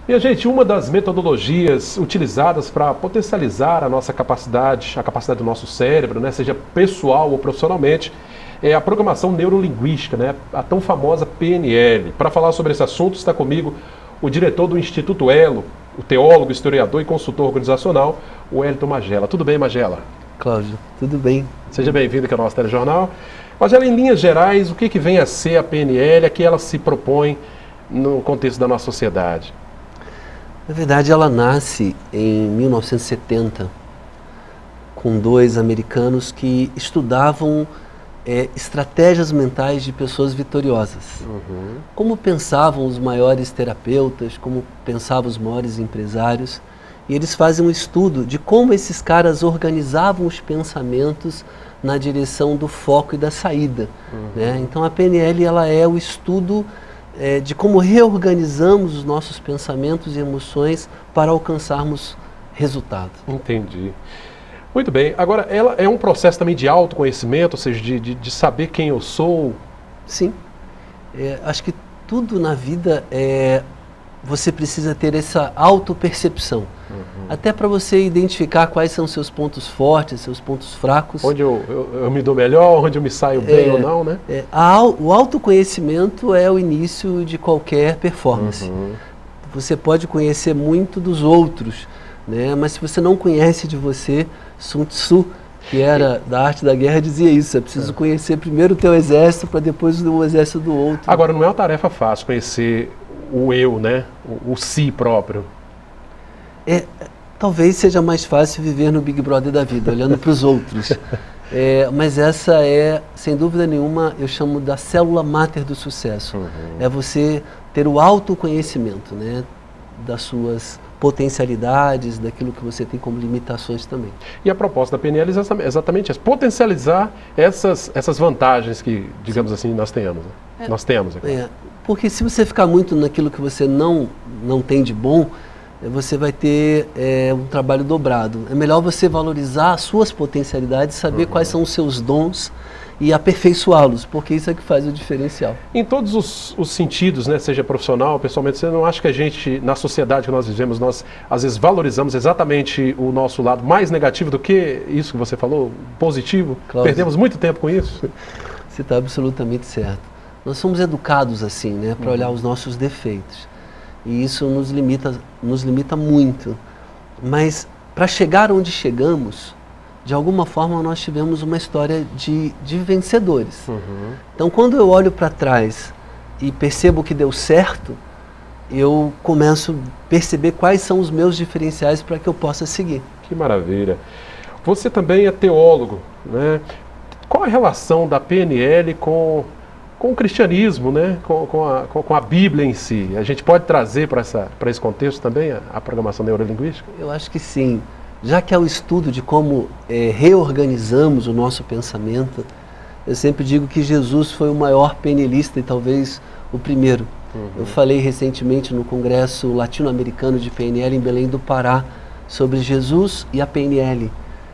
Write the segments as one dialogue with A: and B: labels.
A: Minha gente, uma das metodologias utilizadas para potencializar a nossa capacidade, a capacidade do nosso cérebro, né, seja pessoal ou profissionalmente, é a programação neurolinguística, né, a tão famosa PNL. Para falar sobre esse assunto está comigo o diretor do Instituto Elo, o teólogo, historiador e consultor organizacional, o Wellington Magela. Tudo bem, Magela?
B: Cláudio, tudo bem.
A: Seja bem-vindo aqui ao nosso telejornal. Magela, em linhas gerais, o que vem a ser a PNL, a que ela se propõe no contexto da nossa sociedade?
B: Na verdade, ela nasce em 1970, com dois americanos que estudavam estratégias mentais de pessoas vitoriosas. Como pensavam os maiores terapeutas, como pensavam os maiores empresários. E eles fazem um estudo de como esses caras organizavam os pensamentos na direção do foco e da saída. Né? Então a PNL ela é o estudo de como reorganizamos os nossos pensamentos e emoções para alcançarmos resultado.
A: Entendi. Muito bem. Agora, ela é um processo também de autoconhecimento, ou seja, de saber quem eu sou?
B: Sim. Acho que tudo na vida você precisa ter essa autopercepção. Até para você identificar quais são seus pontos fortes, seus pontos fracos.
A: Onde eu me dou melhor, onde eu me saio bem ou não, né?
B: O autoconhecimento é o início de qualquer performance. Você pode conhecer muito dos outros, né? Mas se você não conhece de você, Sun Tzu, que era da arte da guerra, dizia isso. É preciso conhecer primeiro o teu exército para depois o exército do outro.
A: Agora, não é uma tarefa fácil conhecer o eu, né? O si próprio.
B: Talvez seja mais fácil viver no Big Brother da vida, olhando para os outros. Mas essa sem dúvida nenhuma, eu chamo da célula máter do sucesso. É você ter o autoconhecimento, né, das suas potencialidades, daquilo que você tem como limitações também.
A: E a proposta da PNL é exatamente essa, potencializar essas vantagens que, digamos assim, nós tenhamos. Né? Nós temos.
B: Porque se você ficar muito naquilo que você não tem de bom, você vai ter um trabalho dobrado. É melhor você valorizar as suas potencialidades, saber quais são os seus dons e aperfeiçoá-los, porque isso é que faz o diferencial.
A: Em todos os sentidos, né, seja profissional, pessoalmente, você não acha que a gente, na sociedade que nós vivemos, nós às vezes valorizamos exatamente o nosso lado mais negativo do que isso que você falou, positivo? Cláudio, perdemos muito tempo com isso?
B: Você está absolutamente certo. Nós somos educados assim, né, para olhar os nossos defeitos. E isso nos limita muito. Mas para chegar onde chegamos, de alguma forma nós tivemos uma história de vencedores. Então quando eu olho para trás e percebo que deu certo, eu começo a perceber quais são os meus diferenciais para que eu possa seguir.
A: Que maravilha. Você também é teólogo, né? Qual a relação da PNL com o cristianismo, né? com a Bíblia em si? A gente pode trazer para esse contexto também a programação neurolinguística?
B: Eu acho que sim. Já que é o estudo de como reorganizamos o nosso pensamento, eu sempre digo que Jesus foi o maior PNLista e talvez o primeiro. Eu falei recentemente no Congresso Latino-Americano de PNL em Belém do Pará sobre Jesus e a PNL.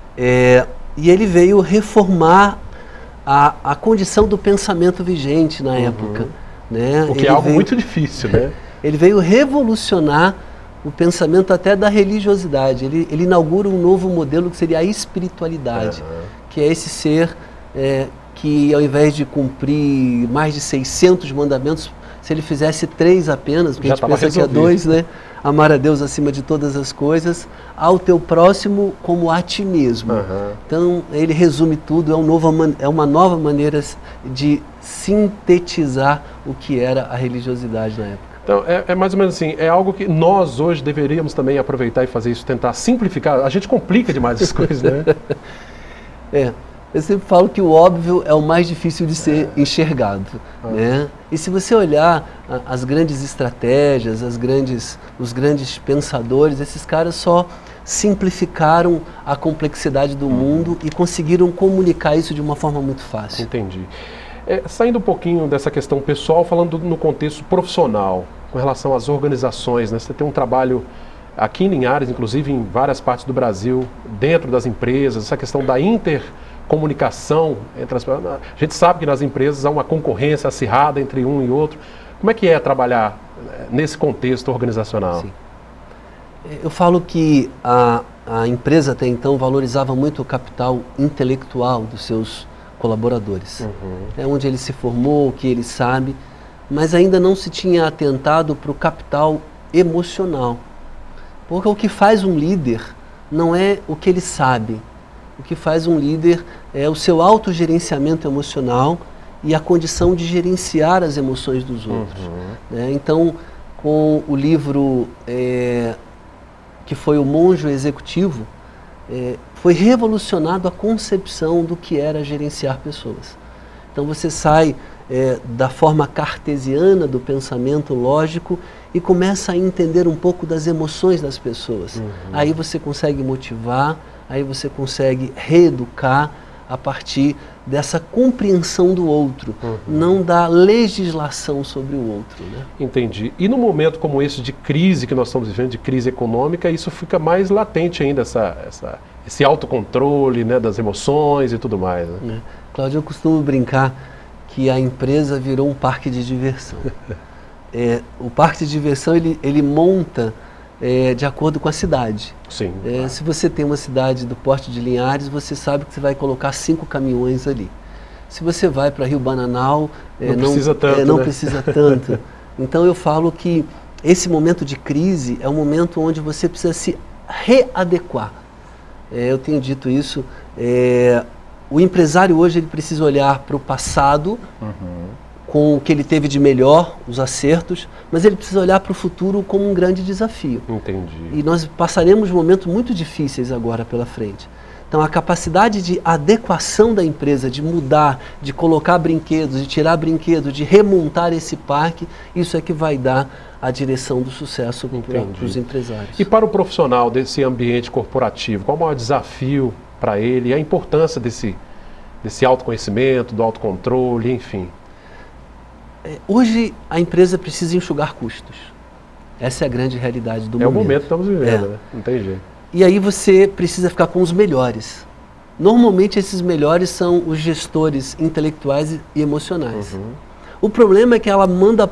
B: E ele veio reformar a condição do pensamento vigente na época. Né?
A: O que é algo muito difícil, né?
B: Ele veio revolucionar o pensamento até da religiosidade. Ele inaugura um novo modelo que seria a espiritualidade, que é esse ser que ao invés de cumprir mais de 600 mandamentos, se ele fizesse 3 apenas, porque a gente pensa que é 2, né? Amar a Deus acima de todas as coisas, ao teu próximo como a ti mesmo. Então ele resume tudo, é uma nova maneira de sintetizar o que era a religiosidade na época.
A: Então, é mais ou menos assim, é algo que nós hoje deveríamos também aproveitar e fazer isso, tentar simplificar. A gente complica demais as coisas, né?
B: Eu sempre falo que o óbvio é o mais difícil de ser enxergado. Né? E se você olhar as grandes estratégias, os grandes pensadores, esses caras só simplificaram a complexidade do mundo e conseguiram comunicar isso de uma forma muito fácil.
A: Entendi. Saindo um pouquinho dessa questão pessoal, falando no contexto profissional, com relação às organizações, né? Você tem um trabalho aqui em Linhares, inclusive em várias partes do Brasil, dentro das empresas, essa questão da intercomunicação entre as... A gente sabe que nas empresas há uma concorrência acirrada entre um e outro. Como é que é trabalhar nesse contexto organizacional?
B: Sim. Eu falo que a empresa até então valorizava muito o capital intelectual dos seus colaboradores. É onde ele se formou, o que ele sabe, mas ainda não se tinha atentado para o capital emocional. Porque o que faz um líder não é o que ele sabe. O que faz um líder é o seu autogerenciamento emocional e a condição de gerenciar as emoções dos outros. Então, com o livro que foi O Monge Executivo, foi revolucionado a concepção do que era gerenciar pessoas. Então você sai da forma cartesiana do pensamento lógico e começa a entender um pouco das emoções das pessoas. Aí você consegue motivar, aí você consegue reeducar a partir dessa compreensão do outro, não da legislação sobre o outro. Né?
A: Entendi. E num momento como esse de crise que nós estamos vivendo, de crise econômica, isso fica mais latente ainda, esse autocontrole, né, das emoções e tudo mais. Né?
B: Cláudio, eu costumo brincar que a empresa virou um parque de diversão. O parque de diversão ele monta de acordo com a cidade.
A: Sim.
B: Se você tem uma cidade do porte de Linhares, você sabe que você vai colocar 5 caminhões ali. Se você vai para Rio Bananal, não precisa tanto. Então eu falo que esse momento de crise é um momento onde você precisa se readequar. Eu tenho dito isso. O empresário hoje ele precisa olhar para o passado, com o que ele teve de melhor, os acertos, mas ele precisa olhar para o futuro como um grande desafio.
A: Entendi.
B: E nós passaremos momentos muito difíceis agora pela frente. Então a capacidade de adequação da empresa, de mudar, de colocar brinquedos, de tirar brinquedos, de remontar esse parque, isso é que vai dar a direção do sucesso para os empresários.
A: E para o profissional desse ambiente corporativo, qual é o maior desafio para ele e a importância desse autoconhecimento, do autocontrole, enfim?
B: Hoje a empresa precisa enxugar custos. Essa é a grande realidade do momento.
A: É o momento que estamos vivendo, né? Não tem jeito.
B: E aí você precisa ficar com os melhores. Normalmente esses melhores são os gestores intelectuais e emocionais. O problema é que ela manda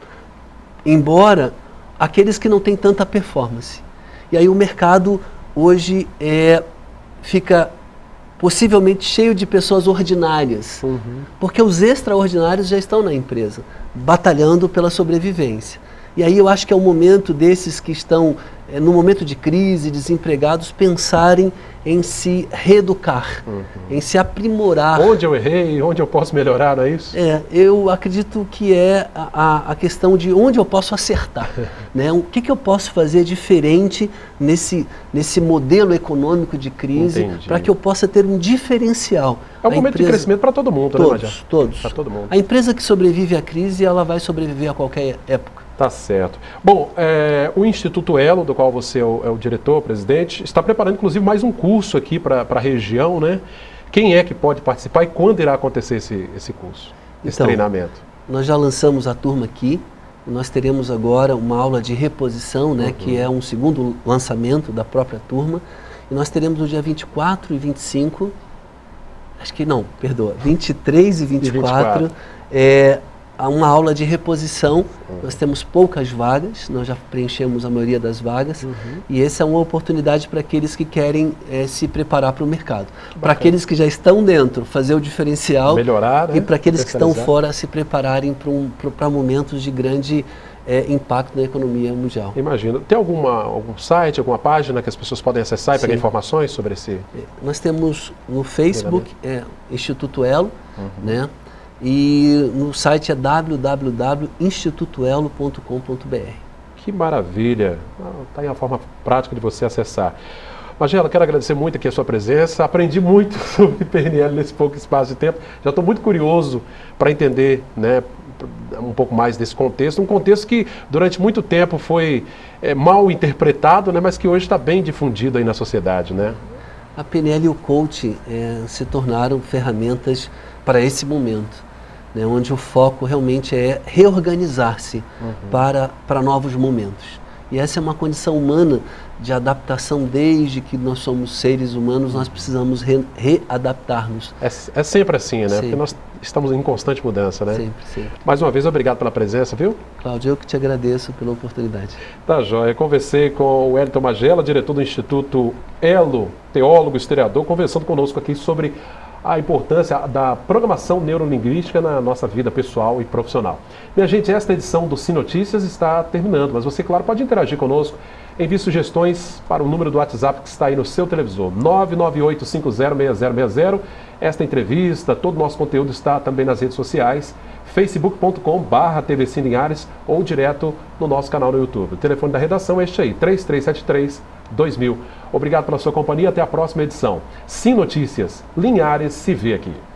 B: embora aqueles que não têm tanta performance. E aí o mercado hoje fica possivelmente cheio de pessoas ordinárias, porque os extraordinários já estão na empresa, batalhando pela sobrevivência. E aí eu acho que é o momento desses que estão no momento de crise, desempregados, pensarem em se reeducar, em se aprimorar.
A: Onde eu errei, onde eu posso melhorar, não é isso?
B: Eu acredito que é a questão de onde eu posso acertar. Né? O que eu posso fazer diferente nesse modelo econômico de crise para que eu possa ter um diferencial.
A: É um momento de crescimento para todo mundo,
B: todos,
A: né,
B: todos.
A: Para todo mundo.
B: A empresa que sobrevive à crise, ela vai sobreviver a qualquer época.
A: Tá certo. Bom, o Instituto Elo, do qual você é o diretor, presidente, está preparando inclusive mais um curso aqui para a região, né? Quem é que pode participar e quando irá acontecer esse curso, esse treinamento?
B: Nós já lançamos a turma aqui, nós teremos agora uma aula de reposição, né, que é um segundo lançamento da própria turma, e nós teremos no dia 24 e 25, 23 e 24, uma aula de reposição. Nós temos poucas vagas, nós já preenchemos a maioria das vagas, e essa é uma oportunidade para aqueles que querem se preparar para o mercado. Para aqueles que já estão dentro, fazer o diferencial,
A: melhorar, né?
B: E para aqueles que estão fora, se prepararem para momentos de grande impacto na economia mundial.
A: Imagino. Tem algum site, alguma página que as pessoas podem acessar e pegar informações sobre esse?
B: Nós temos no Facebook, Instituto Elo, né? E no site é www.institutoelo.com.br.
A: Que maravilha! Está aí a forma prática de você acessar. Magela, quero agradecer muito aqui a sua presença. Aprendi muito sobre PNL nesse pouco espaço de tempo. Já estou muito curioso para entender, né, um pouco mais desse contexto. Um contexto que durante muito tempo foi mal interpretado, né, mas que hoje está bem difundido aí na sociedade, né?
B: A PNL e o coaching se tornaram ferramentas para esse momento, né, onde o foco realmente é reorganizar-se para novos momentos. E essa é uma condição humana de adaptação. Desde que nós somos seres humanos, nós precisamos readaptar-nos.
A: É sempre assim, né?
B: Sempre.
A: Porque nós estamos em constante mudança, né?
B: Sempre, sempre.
A: Mais uma vez, obrigado pela presença, viu?
B: Cláudio, eu que te agradeço pela oportunidade.
A: Tá joia. Conversei com o Wellington Magela, diretor do Instituto Elo, teólogo, historiador, conversando conosco aqui sobre a importância da programação neurolinguística na nossa vida pessoal e profissional. Minha gente, esta edição do Sim Notícias está terminando, mas você, claro, pode interagir conosco. Envie sugestões para o número do WhatsApp que está aí no seu televisor, 998506060. Esta entrevista, todo o nosso conteúdo está também nas redes sociais, facebook.com/tvC Linhares ou direto no nosso canal no YouTube. O telefone da redação é este aí, 3373-2000. Obrigado pela sua companhia, até a próxima edição. Sim Notícias, Linhares se vê aqui.